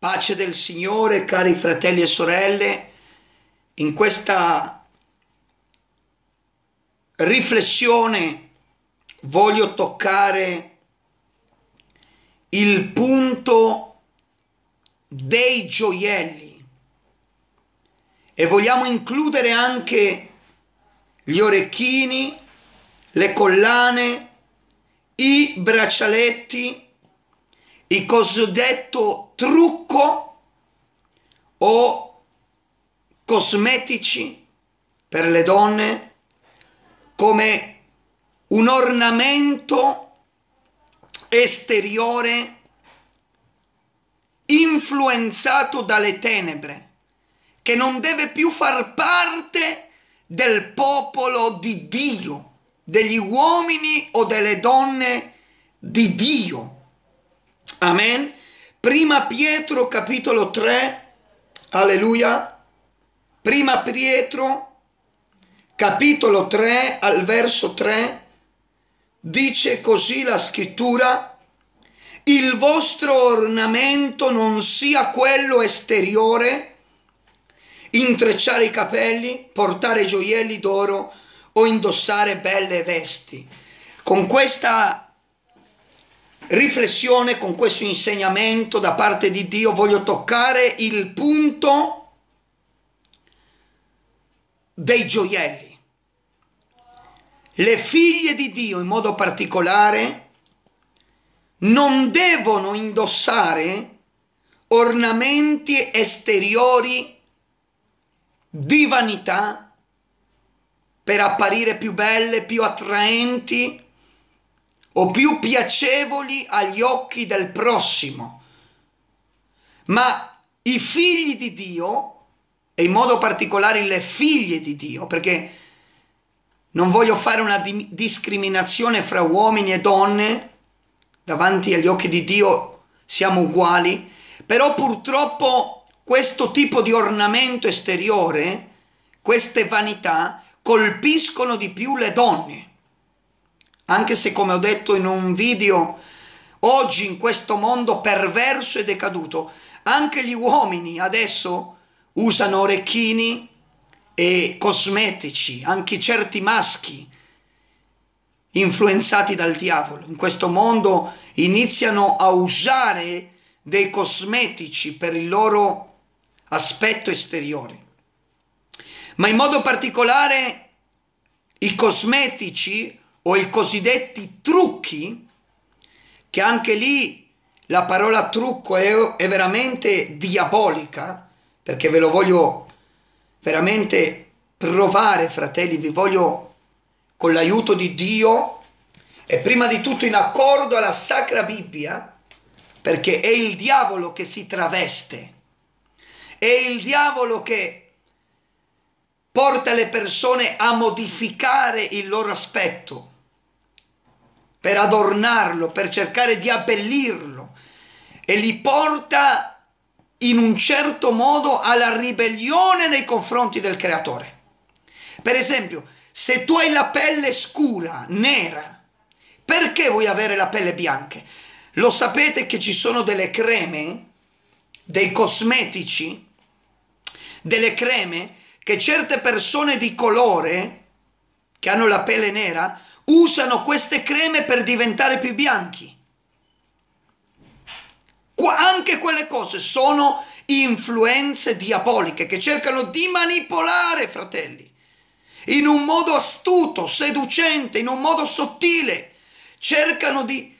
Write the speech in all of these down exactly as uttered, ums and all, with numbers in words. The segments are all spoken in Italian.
Pace del Signore, cari fratelli e sorelle, in questa riflessione voglio toccare il punto dei gioielli e vogliamo includere anche gli orecchini, le collane, i braccialetti, il cosiddetto trucco o cosmetici per le donne come un ornamento esteriore influenzato dalle tenebre, che non deve più far parte del popolo di Dio, degli uomini o delle donne di Dio. Amen. Prima Pietro capitolo tre, alleluia. Prima Pietro capitolo tre al verso tre dice così la scrittura: il vostro ornamento non sia quello esteriore, intrecciare i capelli, portare gioielli d'oro o indossare belle vesti. Con questa riflessione, con questo insegnamento da parte di Dio, voglio toccare il punto dei gioielli. Le figlie di Dio in modo particolare non devono indossare ornamenti esteriori di vanità per apparire più belle, più attraenti o più piacevoli agli occhi del prossimo. Ma i figli di Dio, e in modo particolare le figlie di Dio, perché non voglio fare una di- discriminazione fra uomini e donne, davanti agli occhi di Dio siamo uguali, però purtroppo questo tipo di ornamento esteriore, queste vanità, colpiscono di più le donne. Anche se, come ho detto in un video, oggi in questo mondo perverso e decaduto, anche gli uomini adesso usano orecchini e cosmetici, anche certi maschi influenzati dal diavolo. In questo mondo iniziano a usare dei cosmetici per il loro aspetto esteriore. Ma in modo particolare i cosmetici o i cosiddetti trucchi, che anche lì la parola trucco è, è veramente diabolica, perché ve lo voglio veramente provare, fratelli, vi voglio, con l'aiuto di Dio e prima di tutto in accordo alla Sacra Bibbia, perché è il diavolo che si traveste, è il diavolo che porta le persone a modificare il loro aspetto, per adornarlo, per cercare di abbellirlo, e li porta in un certo modo alla ribellione nei confronti del Creatore. Per esempio, se tu hai la pelle scura, nera, perché vuoi avere la pelle bianca? Lo sapete che ci sono delle creme, dei cosmetici, delle creme che certe persone di colore, che hanno la pelle nera, usano queste creme per diventare più bianchi. Qua, anche quelle cose sono influenze diaboliche che cercano di manipolare, fratelli, in un modo astuto, seducente, in un modo sottile. Cercano di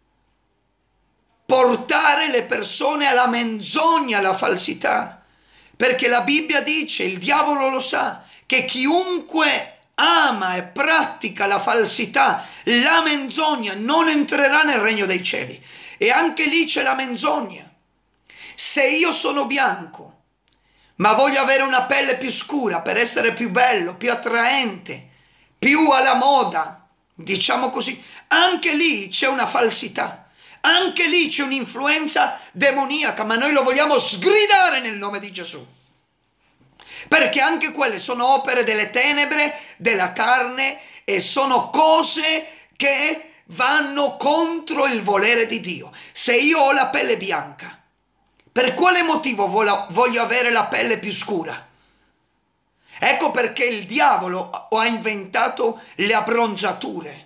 portare le persone alla menzogna, alla falsità, perché la Bibbia dice, il diavolo lo sa, che chiunque ama e pratica la falsità, la menzogna, non entrerà nel regno dei cieli. E anche lì c'è la menzogna. Se io sono bianco, ma voglio avere una pelle più scura per essere più bello, più attraente, più alla moda, diciamo così, anche lì c'è una falsità, anche lì c'è un'influenza demoniaca, ma noi lo vogliamo sgridare nel nome di Gesù. Perché anche quelle sono opere delle tenebre, della carne, e sono cose che vanno contro il volere di Dio. Se io ho la pelle bianca, Per quale motivo voglio avere la pelle più scura? Ecco perché il diavolo ha inventato le abbronzature.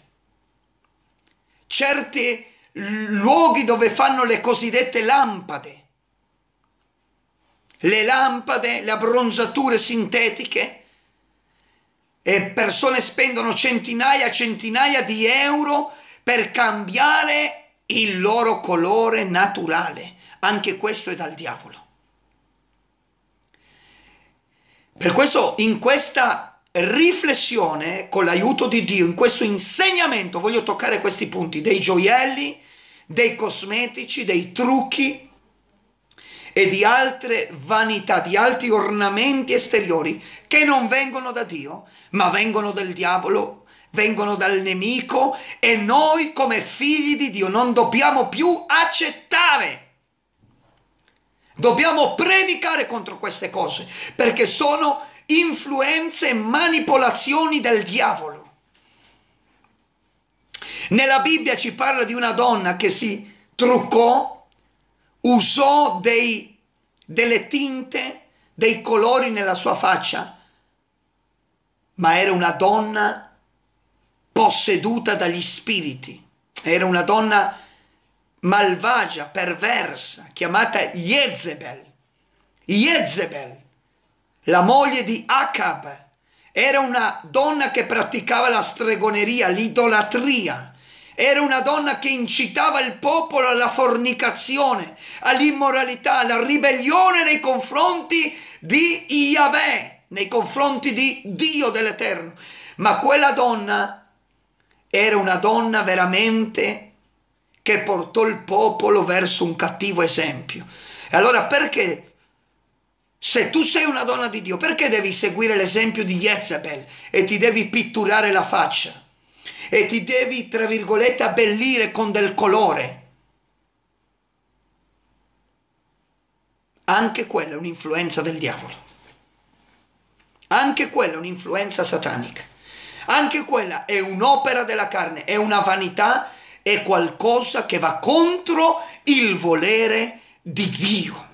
Certi luoghi dove fanno le cosiddette lampade. Le lampade, le abbronzature sintetiche, e persone spendono centinaia e centinaia di euro per cambiare il loro colore naturale. Anche questo è dal diavolo. Per questo, in questa riflessione, con l'aiuto di Dio, in questo insegnamento, voglio toccare questi punti: dei gioielli, dei cosmetici, dei trucchi e di altre vanità, di altri ornamenti esteriori che non vengono da Dio, ma vengono dal diavolo, vengono dal nemico, e noi come figli di Dio non dobbiamo più accettare. Dobbiamo predicare contro queste cose, perché sono influenze e manipolazioni del diavolo. Nella Bibbia ci parla di una donna che si truccò, usò dei, delle tinte, dei colori nella sua faccia, ma era una donna posseduta dagli spiriti, era una donna malvagia, perversa, chiamata Jezebel. Jezebel, la moglie di Acab, era una donna che praticava la stregoneria, l'idolatria. Era una donna che incitava il popolo alla fornicazione, all'immoralità, alla ribellione nei confronti di Yahweh, nei confronti di Dio dell'Eterno. Ma quella donna era una donna veramente che portò il popolo verso un cattivo esempio. E allora perché, se tu sei una donna di Dio, perché devi seguire l'esempio di Jezebel e ti devi pitturare la faccia e ti devi, tra virgolette, abbellire con del colore? Anche quella è un'influenza del diavolo. Anche quella è un'influenza satanica. Anche quella è un'opera della carne, è una vanità, è qualcosa che va contro il volere di Dio.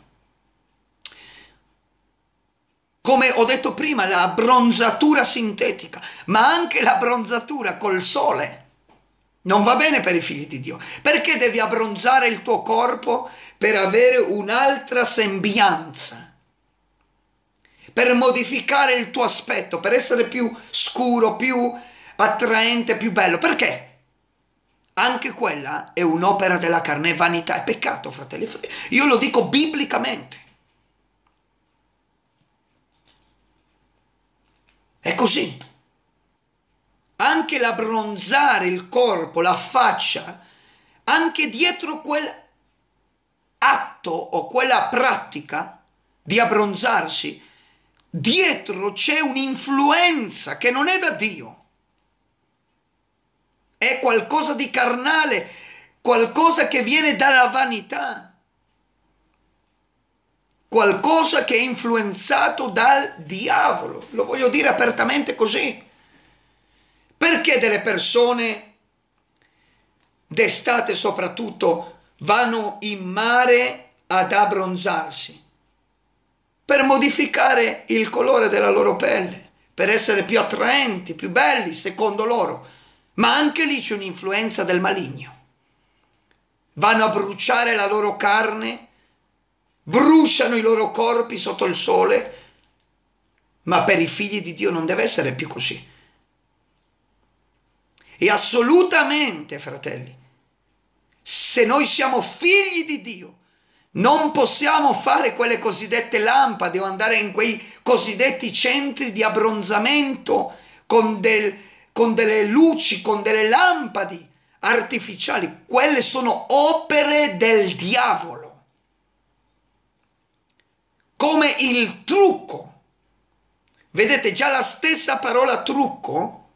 Come ho detto prima, la bronzatura sintetica, ma anche la bronzatura col sole non va bene per i figli di Dio. Perché devi abbronzare il tuo corpo per avere un'altra sembianza, per modificare il tuo aspetto, per essere più scuro, più attraente, più bello? Perché? Anche quella è un'opera della carne, è vanità, è peccato, fratelli. Io lo dico biblicamente. È così. Anche l'abbronzare il corpo, la faccia, anche dietro quel atto o quella pratica di abbronzarsi, dietro c'è un'influenza che non è da Dio. È qualcosa di carnale, qualcosa che viene dalla vanità, qualcosa che è influenzato dal diavolo. Lo voglio dire apertamente così. Perché delle persone d'estate soprattutto vanno in mare ad abbronzarsi? Per modificare il colore della loro pelle, per essere più attraenti, più belli secondo loro. Ma anche lì c'è un'influenza del maligno. Vanno a bruciare la loro carne, bruciano i loro corpi sotto il sole, ma per i figli di Dio non deve essere più così. E assolutamente, fratelli, se noi siamo figli di Dio, non possiamo fare quelle cosiddette lampade o andare in quei cosiddetti centri di abbronzamento con del con delle luci, con delle lampadi artificiali. Quelle sono opere del diavolo. Come il trucco. Vedete, già la stessa parola trucco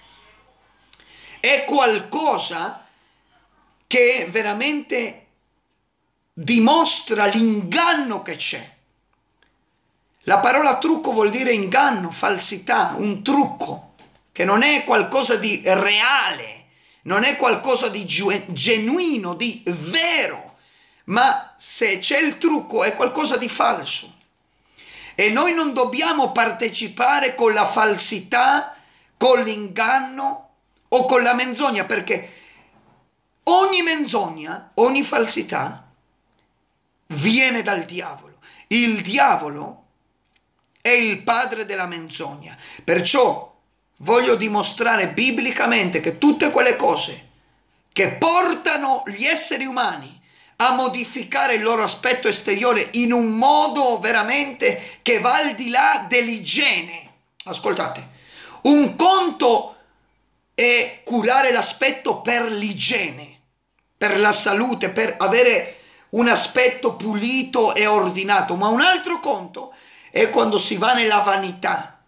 è qualcosa che veramente dimostra l'inganno che c'è. La parola trucco vuol dire inganno, falsità, un trucco, che non è qualcosa di reale, non è qualcosa di genuino, di vero, ma se c'è il trucco è qualcosa di falso. E noi non dobbiamo partecipare con la falsità, con l'inganno o con la menzogna, perché ogni menzogna, ogni falsità viene dal diavolo. Il diavolo è il padre della menzogna. Perciò voglio dimostrare biblicamente che tutte quelle cose che portano gli esseri umani a modificare il loro aspetto esteriore in un modo veramente che va al di là dell'igiene. Ascoltate, un conto è curare l'aspetto per l'igiene, per la salute, per avere un aspetto pulito e ordinato, ma un altro conto è quando si va nella vanità,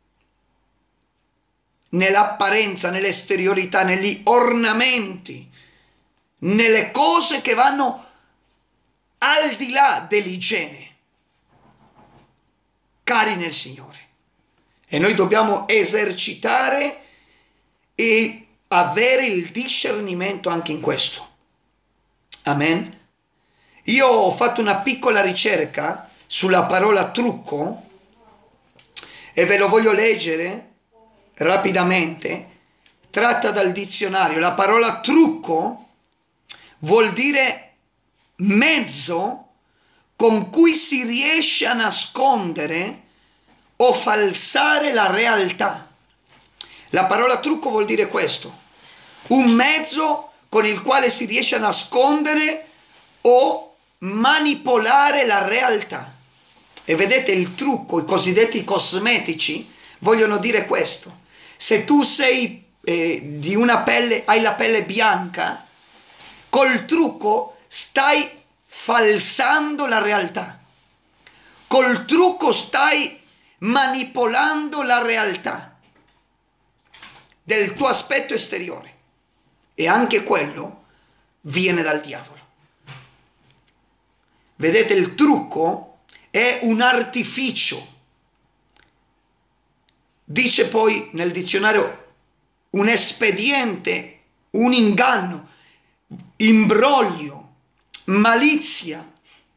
nell'apparenza, nell'esteriorità, negli ornamenti, nelle cose che vanno al di là dell'igiene. Cari nel Signore, e noi dobbiamo esercitare e avere il discernimento anche in questo. Amen. Io ho fatto una piccola ricerca sulla parola trucco e ve lo voglio leggere rapidamente. Tratta dal dizionario. La parola trucco vuol dire mezzo con cui si riesce a nascondere o falsare la realtà. La parola trucco vuol dire questo: un mezzo con il quale si riesce a nascondere o manipolare la realtà. E vedete, il trucco, i cosiddetti cosmetici, vogliono dire questo: se tu sei eh, di una pelle, hai la pelle bianca, col trucco stai falsando la realtà, col trucco stai manipolando la realtà del tuo aspetto esteriore, e anche quello viene dal diavolo. Vedete, il trucco è un artificio. Dice poi nel dizionario un espediente, un inganno, imbroglio, malizia,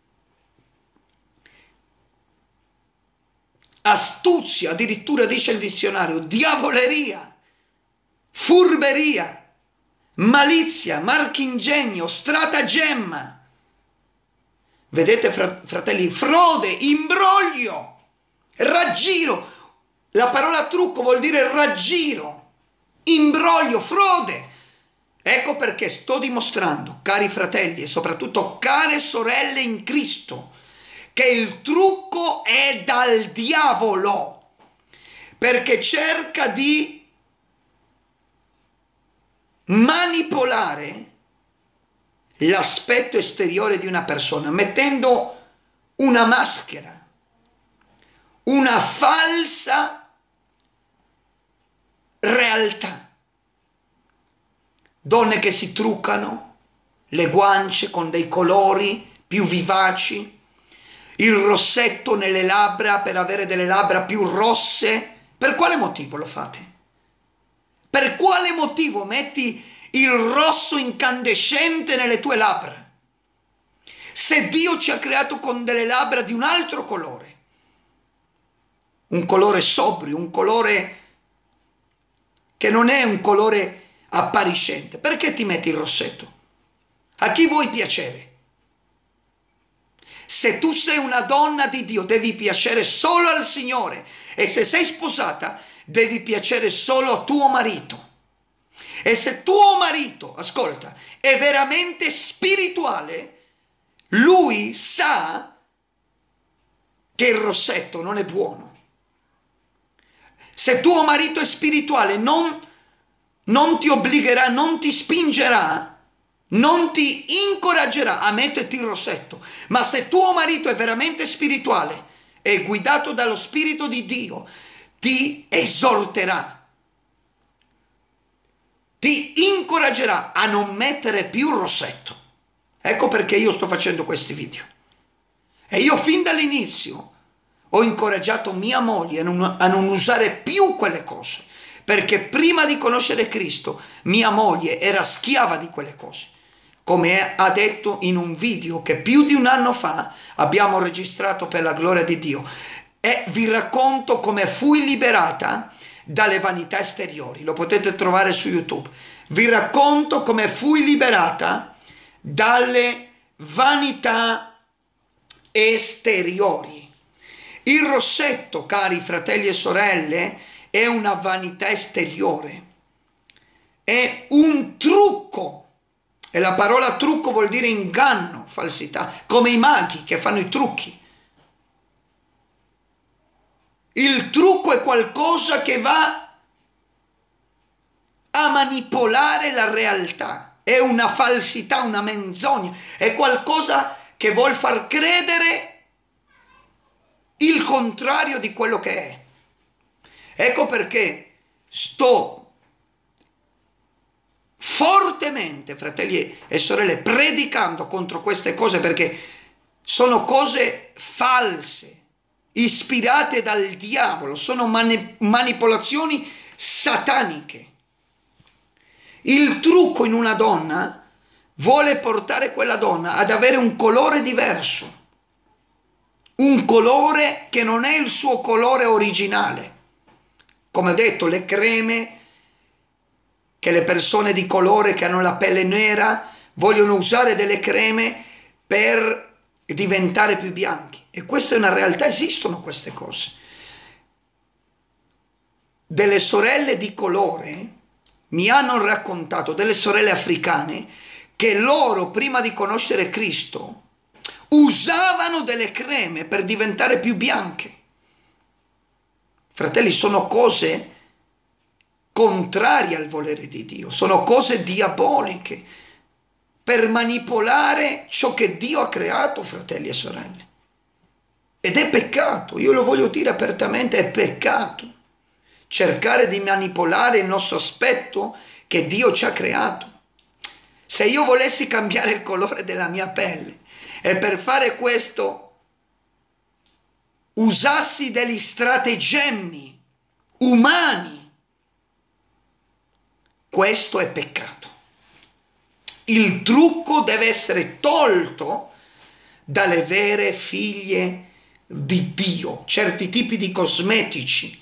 astuzia, addirittura dice il dizionario, diavoleria, furberia, malizia, marchingegno, stratagemma. Vedete, fratelli, frode, imbroglio, raggiro. La parola trucco vuol dire raggiro, imbroglio, frode. Ecco perché sto dimostrando, cari fratelli e soprattutto care sorelle in Cristo, che il trucco è dal diavolo, perché cerca di manipolare l'aspetto esteriore di una persona, mettendo una maschera, una falsa realtà. Donne che si truccano le guance con dei colori più vivaci, il rossetto nelle labbra per avere delle labbra più rosse. Per quale motivo lo fate? Per quale motivo metti il rosso incandescente nelle tue labbra, se Dio ci ha creato con delle labbra di un altro colore, un colore sobrio, un colore che non è un colore appariscente? Perché ti metti il rossetto? A chi vuoi piacere? Se tu sei una donna di Dio, devi piacere solo al Signore, e se sei sposata devi piacere solo a tuo marito. E se tuo marito, ascolta, è veramente spirituale, lui sa che il rossetto non è buono. Se tuo marito è spirituale, non, non ti obbligherà, non ti spingerà, non ti incoraggerà a metterti il rossetto. Ma se tuo marito è veramente spirituale e guidato dallo Spirito di Dio, ti esorterà, ti incoraggerà a non mettere più il rossetto. Ecco perché io sto facendo questi video. E io fin dall'inizio ho incoraggiato mia moglie a non, a non usare più quelle cose, perché prima di conoscere Cristo mia moglie era schiava di quelle cose. come ha detto in un video che più di un anno fa abbiamo registrato per la gloria di Dio. E vi racconto come fui liberata dalle vanità esteriori. Lo potete trovare su YouTube. Vi racconto come fui liberata dalle vanità esteriori. Il rossetto, cari fratelli e sorelle, è una vanità esteriore. È un trucco. E la parola trucco vuol dire inganno, falsità, come i maghi che fanno i trucchi. Il trucco è qualcosa che va a manipolare la realtà, è una falsità, una menzogna, è qualcosa che vuol far credere il contrario di quello che è. Ecco perché sto fortemente, fratelli e sorelle, predicando contro queste cose, perché sono cose false, ispirate dal diavolo, sono mani- manipolazioni sataniche. Il trucco in una donna vuole portare quella donna ad avere un colore diverso, un colore che non è il suo colore originale. Come ho detto, le creme che le persone di colore che hanno la pelle nera vogliono usare delle creme per diventare più bianchi. E questa è una realtà, esistono queste cose. Delle sorelle di colore mi hanno raccontato, delle sorelle africane, che loro prima di conoscere Cristo usavano delle creme per diventare più bianche. Fratelli, sono cose contrarie al volere di Dio, sono cose diaboliche per manipolare ciò che Dio ha creato, fratelli e sorelle. Ed è peccato, io lo voglio dire apertamente, è peccato cercare di manipolare il nostro aspetto che Dio ci ha creato. Se io volessi cambiare il colore della mia pelle e per fare questo usassi degli stratagemmi umani, questo è peccato. Il trucco deve essere tolto dalle vere figlie di Dio. Certi tipi di cosmetici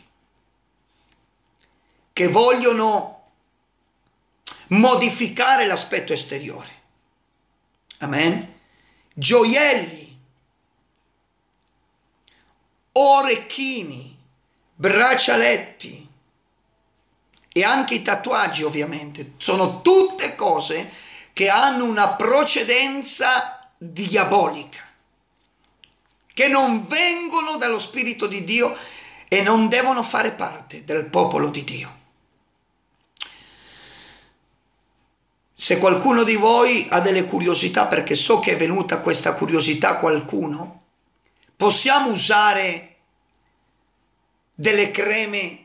che vogliono modificare l'aspetto esteriore. Amen. Gioielli, orecchini, braccialetti e anche i tatuaggi, ovviamente, sono tutte cose che hanno una procedenza diabolica, che non vengono dallo Spirito di Dio e non devono fare parte del popolo di Dio. Se qualcuno di voi ha delle curiosità, perché so che è venuta questa curiosità a qualcuno, possiamo usare delle creme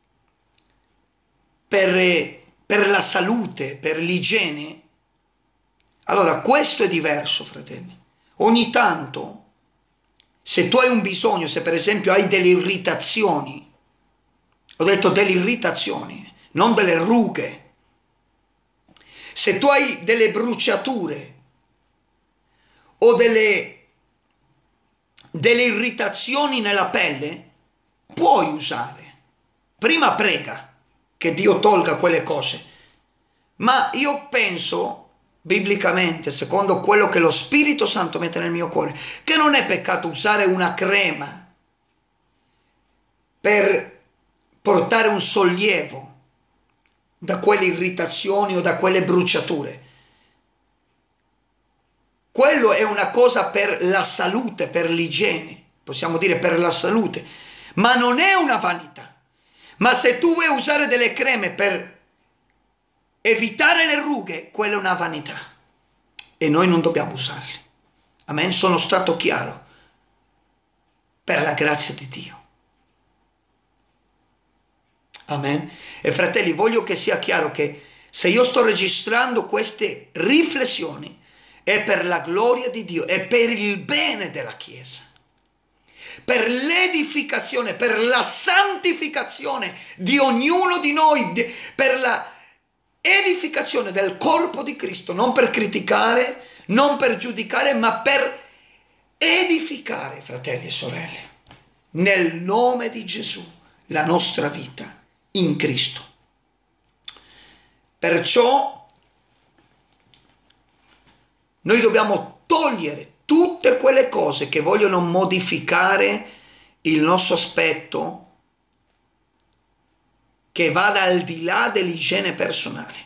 per, per la salute, per l'igiene? Allora, questo è diverso, fratelli. Ogni tanto, se tu hai un bisogno, se per esempio hai delle irritazioni, ho detto delle irritazioni, non delle rughe, se tu hai delle bruciature o delle, delle irritazioni nella pelle, puoi usare. Prima prega che Dio tolga quelle cose. Ma io penso, biblicamente, secondo quello che lo Spirito Santo mette nel mio cuore, che non è peccato usare una crema per portare un sollievo da quelle irritazioni o da quelle bruciature. Quello è una cosa per la salute, per l'igiene, possiamo dire per la salute, ma non è una vanità. Ma se tu vuoi usare delle creme per evitare le rughe, quella è una vanità e noi non dobbiamo usarle. Amen. Sono stato chiaro per la grazia di Dio. Amen. E fratelli, voglio che sia chiaro che se io sto registrando queste riflessioni è per la gloria di Dio, è per il bene della Chiesa, per l'edificazione, per la santificazione di ognuno di noi, per la edificazione del corpo di Cristo, non per criticare, non per giudicare, ma per edificare, fratelli e sorelle, nel nome di Gesù, la nostra vita in Cristo. Perciò noi dobbiamo togliere tutte quelle cose che vogliono modificare il nostro aspetto, che vada al di là dell'igiene personale.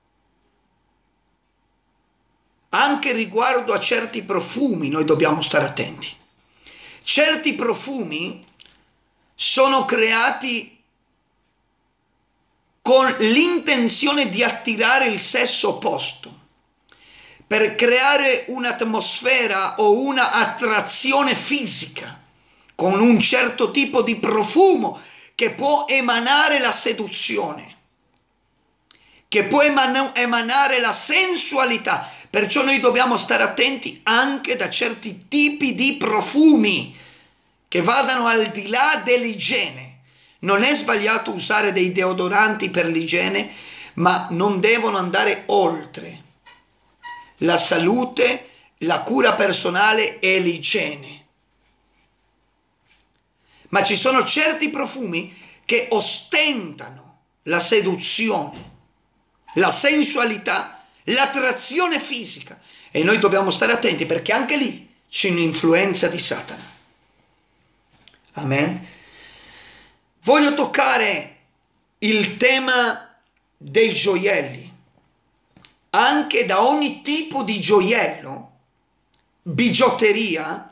Anche riguardo a certi profumi noi dobbiamo stare attenti. Certi profumi sono creati con l'intenzione di attirare il sesso opposto, per creare un'atmosfera o una attrazione fisica con un certo tipo di profumo che può emanare la seduzione, che può emanare la sensualità. Perciò noi dobbiamo stare attenti anche da certi tipi di profumi che vadano al di là dell'igiene. Non è sbagliato usare dei deodoranti per l'igiene, ma non devono andare oltre la salute, la cura personale e l'igiene. Ma ci sono certi profumi che ostentano la seduzione, la sensualità, l'attrazione fisica, e noi dobbiamo stare attenti perché anche lì c'è un'influenza di Satana. Amen. Voglio toccare il tema dei gioielli. Anche da ogni tipo di gioiello, bigiotteria,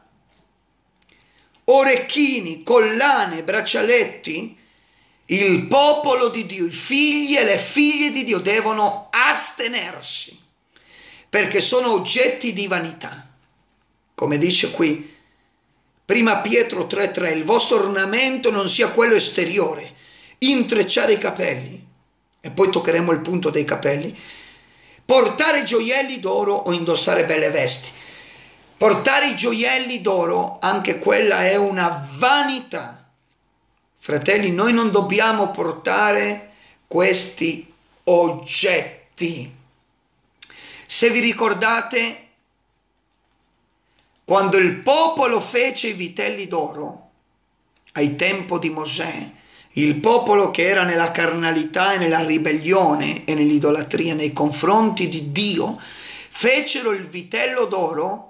orecchini, collane, braccialetti, il popolo di Dio, i figli e le figlie di Dio devono astenersi, perché sono oggetti di vanità. Come dice qui Prima Pietro tre tre, il vostro ornamento non sia quello esteriore, intrecciare i capelli, e poi toccheremo il punto dei capelli, portare gioielli d'oro o indossare belle vesti. Portare i gioielli d'oro, anche quella è una vanità. Fratelli, noi non dobbiamo portare questi oggetti. Se vi ricordate, quando il popolo fece i vitelli d'oro, ai tempi di Mosè, il popolo che era nella carnalità e nella ribellione e nell'idolatria nei confronti di Dio, fecero il vitello d'oro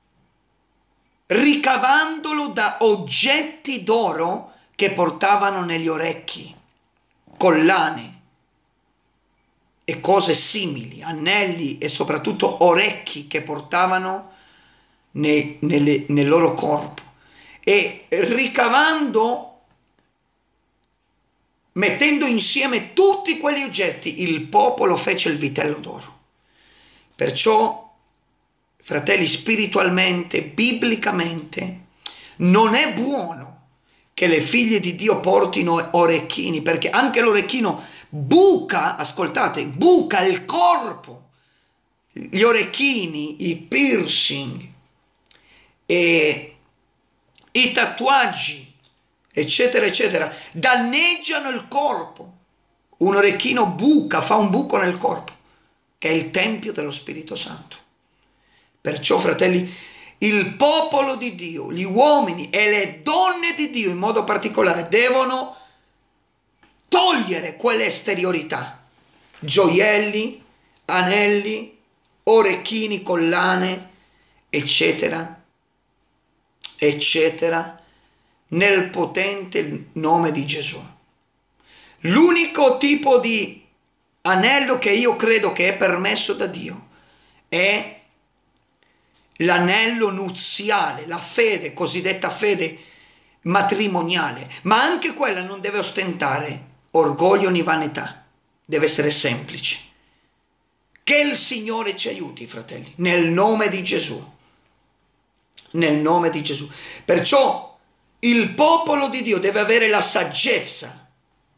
ricavandolo da oggetti d'oro che portavano negli orecchi, collane e cose simili, anelli e soprattutto orecchi che portavano nei, nelle, nel loro corpo. E ricavando, mettendo insieme tutti quegli oggetti, il popolo fece il vitello d'oro. Perciò, fratelli, spiritualmente, biblicamente, non è buono che le figlie di Dio portino orecchini, perché anche l'orecchino buca, ascoltate, buca il corpo. Gli orecchini, i piercing, e i tatuaggi, eccetera, eccetera, danneggiano il corpo. Un orecchino buca, fa un buco nel corpo, che è il tempio dello Spirito Santo. Perciò, fratelli, il popolo di Dio, gli uomini e le donne di Dio in modo particolare devono togliere quelle esteriorità, gioielli, anelli, orecchini, collane, eccetera, eccetera, nel potente nome di Gesù. L'unico tipo di anello che io credo che è permesso da Dio è l'anello nuziale, la fede, cosiddetta fede matrimoniale, ma anche quella non deve ostentare orgoglio né vanità, deve essere semplice. Che il Signore ci aiuti, fratelli, nel nome di Gesù, nel nome di Gesù. Perciò il popolo di Dio deve avere la saggezza,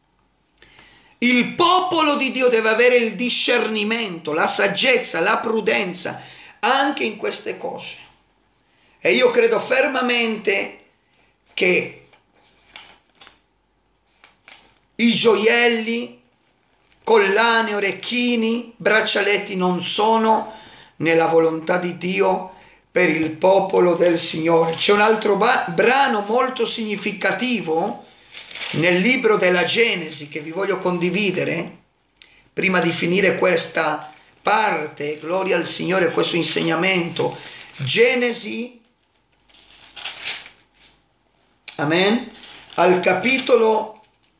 il popolo di Dio deve avere il discernimento, la saggezza, la prudenza, anche in queste cose. E io credo fermamente che i gioielli, collane, orecchini, braccialetti non sono nella volontà di Dio per il popolo del Signore. C'è un altro brano molto significativo nel libro della Genesi che vi voglio condividere prima di finire questa parte. Gloria al Signore, questo insegnamento. Genesi, amen, al capitolo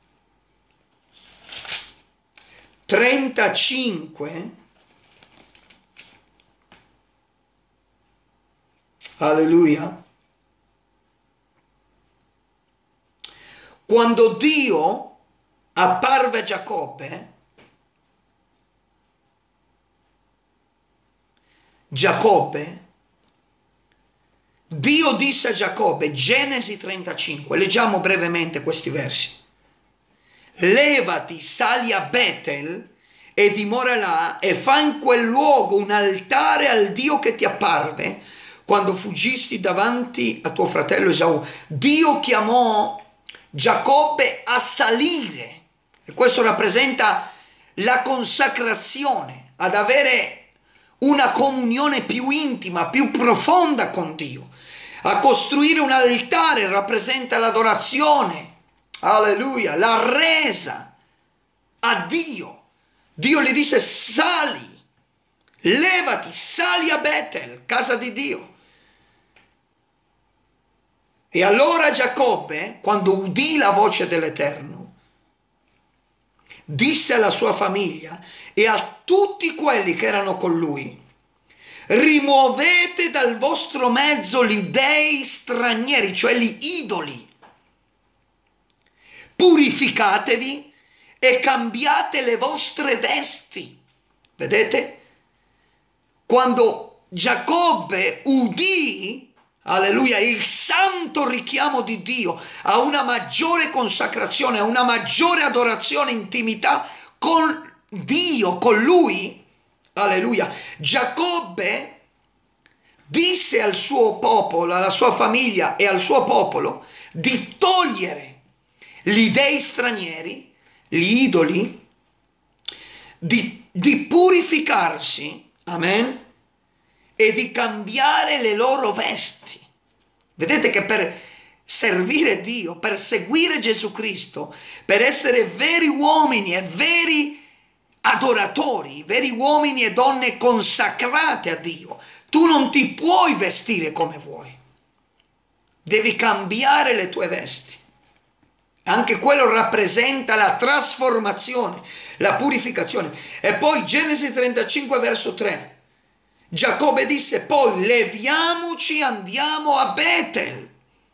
trentacinque, alleluia, quando Dio apparve a Giacobbe, Giacobbe, Dio disse a Giacobbe, Genesi trentacinque, leggiamo brevemente questi versi: levati, sali a Betel e dimora là e fa in quel luogo un altare al Dio che ti apparve quando fuggisti davanti a tuo fratello Esau. Dio chiamò Giacobbe a salire, e questo rappresenta la consacrazione, ad avere una comunione più intima, più profonda con Dio. A costruire un altare rappresenta l'adorazione, alleluia, la resa a Dio. Dio gli disse: sali, levati, sali a Betel, casa di Dio. E allora Giacobbe, quando udì la voce dell'Eterno, disse alla sua famiglia e a tutti quelli che erano con lui: rimuovete dal vostro mezzo gli dei stranieri, cioè gli idoli, purificatevi e cambiate le vostre vesti. Vedete? Quando Giacobbe udì, alleluia, il santo richiamo di Dio a una maggiore consacrazione, a una maggiore adorazione, intimità con Dio, con Lui, alleluia, Giacobbe disse al suo popolo, alla sua famiglia e al suo popolo di togliere gli dei stranieri, gli idoli, di, di purificarsi, amen, e di cambiare le loro vesti. Vedete che per servire Dio, per seguire Gesù Cristo, per essere veri uomini e veri adoratori, veri uomini e donne consacrate a Dio, tu non ti puoi vestire come vuoi, devi cambiare le tue vesti. Anche quello rappresenta la trasformazione, la purificazione. E poi Genesi trentacinque verso tre, Giacobbe disse: poi leviamoci, andiamo a Betel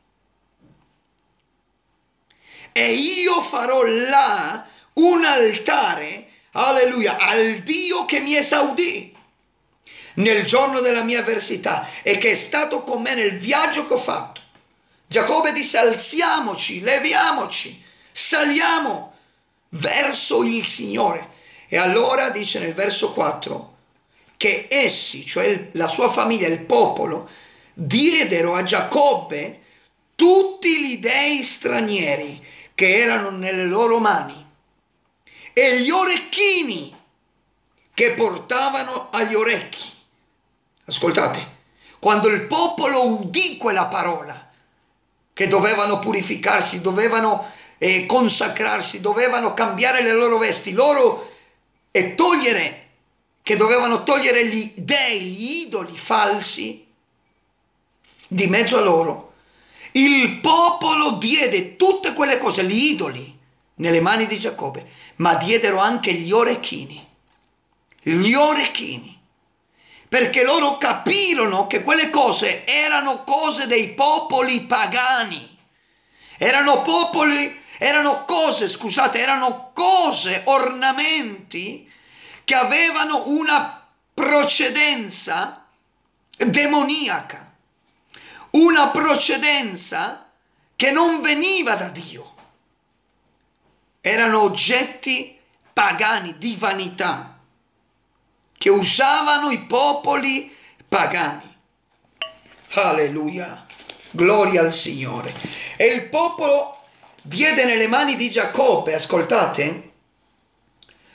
e io farò là un altare, alleluia, al Dio che mi esaudì nel giorno della mia avversità e che è stato con me nel viaggio che ho fatto. Giacobbe disse: alziamoci, leviamoci, saliamo verso il Signore. E allora dice nel verso quattro che essi, cioè la sua famiglia, il popolo, diedero a Giacobbe tutti gli dei stranieri che erano nelle loro mani e gli orecchini che portavano agli orecchi. Ascoltate, quando il popolo udì quella parola, che dovevano purificarsi, dovevano eh, consacrarsi, dovevano cambiare le loro vesti, loro e togliere, che dovevano togliere gli dei, gli idoli falsi di mezzo a loro, il popolo diede tutte quelle cose, gli idoli, nelle mani di Giacobbe, ma diedero anche gli orecchini, gli orecchini, perché loro capirono che quelle cose erano cose dei popoli pagani, erano popoli, erano cose, scusate, erano cose, ornamenti che avevano una procedenza demoniaca, una procedenza che non veniva da Dio. Erano oggetti pagani, di vanità, che usavano i popoli pagani. Alleluia, gloria al Signore. E il popolo diede nelle mani di Giacobbe, ascoltate,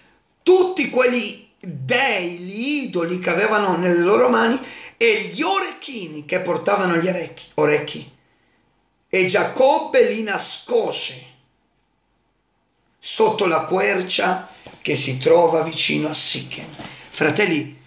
tutti quelli dei, gli idoli che avevano nelle loro mani e gli orecchini che portavano gli orecchi. orecchi. E Giacobbe li nascose sotto la quercia che si trova vicino a Sichem. Fratelli,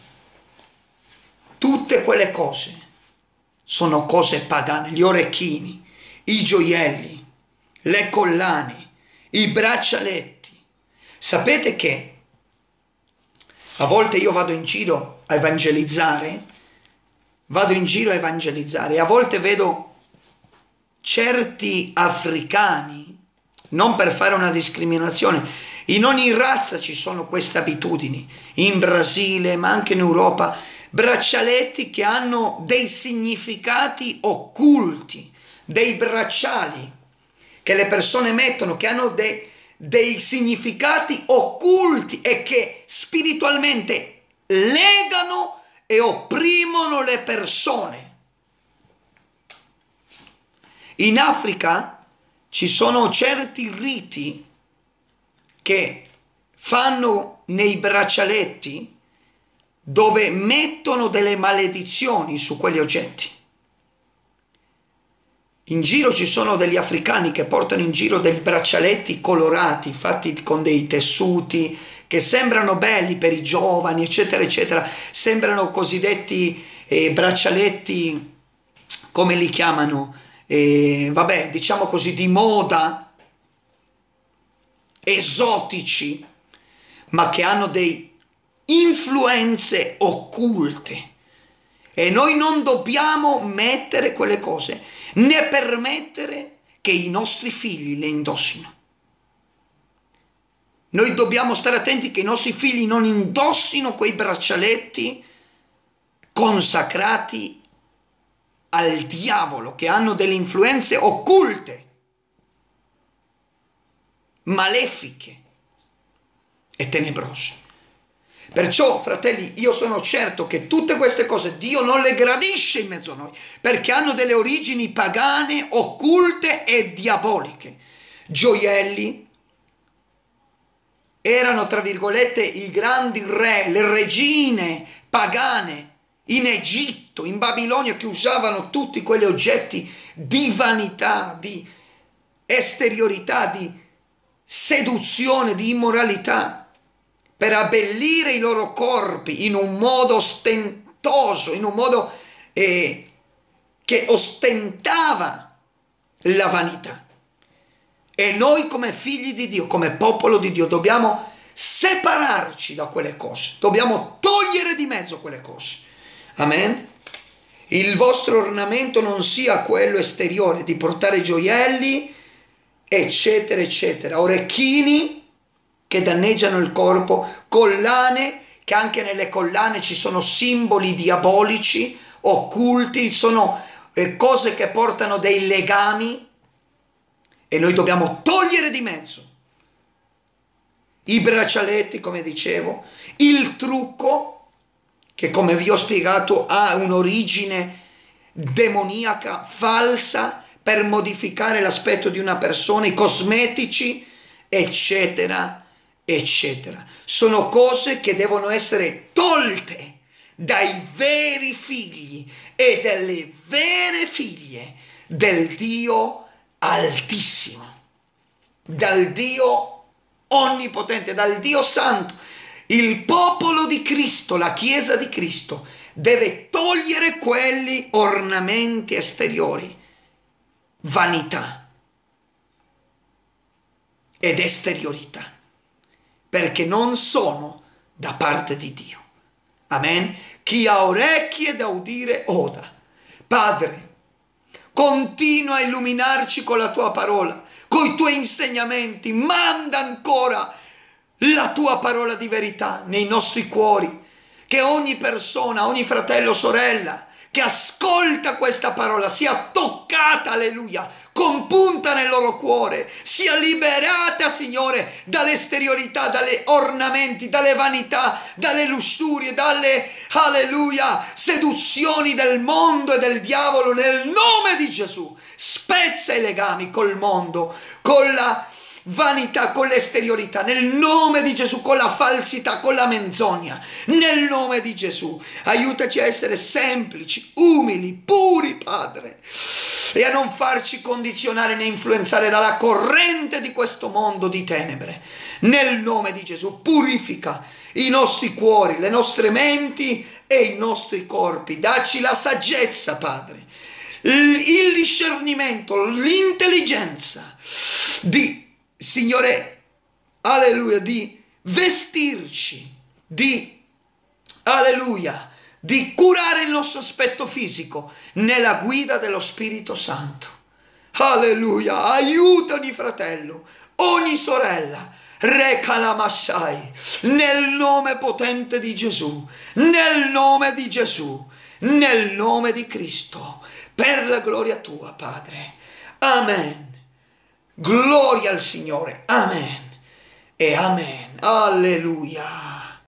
tutte quelle cose sono cose pagane, gli orecchini, i gioielli, le collane, i braccialetti. Sapete che a volte io vado in giro a evangelizzare, vado in giro a evangelizzare e a volte vedo certi africani, non per fare una discriminazione, in ogni razza ci sono queste abitudini, in Brasile ma anche in Europa, braccialetti che hanno dei significati occulti, dei bracciali che le persone mettono, che hanno dei, dei significati occulti e che spiritualmente legano e opprimono le persone. In Africa ci sono certi riti che fanno nei braccialetti dove mettono delle maledizioni su quegli oggetti. In giro ci sono degli africani che portano in giro dei braccialetti colorati, fatti con dei tessuti, che sembrano belli per i giovani, eccetera, eccetera. Sembrano cosiddetti eh, braccialetti, come li chiamano? Eh, vabbè, diciamo così, di moda, esotici, ma che hanno dei influenze occulte e noi non dobbiamo mettere quelle cose né permettere che i nostri figli le indossino. Noi dobbiamo stare attenti che i nostri figli non indossino quei braccialetti consacrati al diavolo, che hanno delle influenze occulte, malefiche e tenebrose. Perciò, fratelli, io sono certo che tutte queste cose Dio non le gradisce in mezzo a noi, perché hanno delle origini pagane, occulte e diaboliche. Gioielli erano, tra virgolette, i grandi re, le regine pagane in Egitto, in Babilonia, che usavano tutti quegli oggetti di vanità, di esteriorità, di seduzione, di immoralità, per abbellire i loro corpi in un modo ostentoso, in un modo eh, che ostentava la vanità. E noi come figli di Dio, come popolo di Dio, dobbiamo separarci da quelle cose, dobbiamo togliere di mezzo quelle cose. Amen? Il vostro ornamento non sia quello esteriore di portare gioielli, eccetera, eccetera, orecchini che danneggiano il corpo, collane, che anche nelle collane ci sono simboli diabolici, occulti, sono eh, cose che portano dei legami e noi dobbiamo togliere di mezzo. I braccialetti, come dicevo, il trucco, che come vi ho spiegato ha un'origine demoniaca, falsa, per modificare l'aspetto di una persona, i cosmetici, eccetera, eccetera. Sono cose che devono essere tolte dai veri figli e delle vere figlie del Dio Altissimo, dal Dio Onnipotente, dal Dio Santo. Il popolo di Cristo, la Chiesa di Cristo, deve togliere quelli ornamenti esteriori, vanità ed esteriorità, perché non sono da parte di Dio. Amen? Chi ha orecchie da udire oda. Padre, continua a illuminarci con la tua parola, con i tuoi insegnamenti, manda ancora la tua parola di verità nei nostri cuori, che ogni persona, ogni fratello o sorella che ascolta questa parola sia toccata, alleluia, compunta nel loro cuore, sia liberata, Signore, dall'esteriorità, dalle ornamenti, dalle vanità, dalle lussurie, dalle, alleluia, seduzioni del mondo e del diavolo, nel nome di Gesù. Spezza i legami col mondo, con la vanità, con l'esteriorità, nel nome di Gesù, con la falsità, con la menzogna, nel nome di Gesù. Aiutaci a essere semplici, umili, puri, Padre, e a non farci condizionare né influenzare dalla corrente di questo mondo di tenebre. Nel nome di Gesù, purifica i nostri cuori, le nostre menti e i nostri corpi. Dacci la saggezza, Padre, il discernimento, l'intelligenza di, Signore, alleluia, di vestirci, di, alleluia, di curare il nostro aspetto fisico nella guida dello Spirito Santo. Alleluia, aiuta ogni fratello, ogni sorella, reca la Masai, nel nome potente di Gesù, nel nome di Gesù, nel nome di Cristo, per la gloria tua, Padre. Amen. Gloria al Signore. Amen. E amen. Alleluia.